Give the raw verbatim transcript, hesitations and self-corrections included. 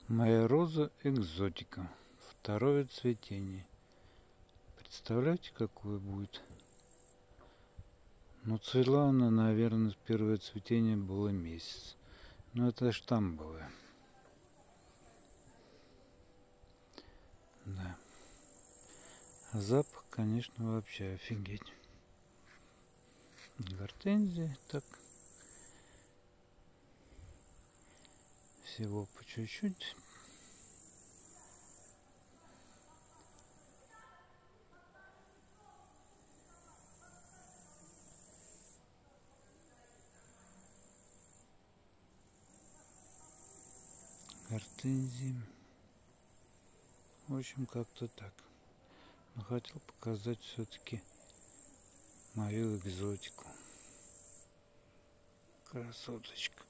Моя роза экзотика. Второе цветение. Представляете, какое будет? Ну, цвела она, наверное, первое цветение было месяц. Но это штамбовое. Да. А запах, конечно, вообще офигеть. Гортензии, так. Всего по чуть-чуть. Гортензии. В общем, как-то так. Но хотел показать все-таки мою экзотику. Красоточка.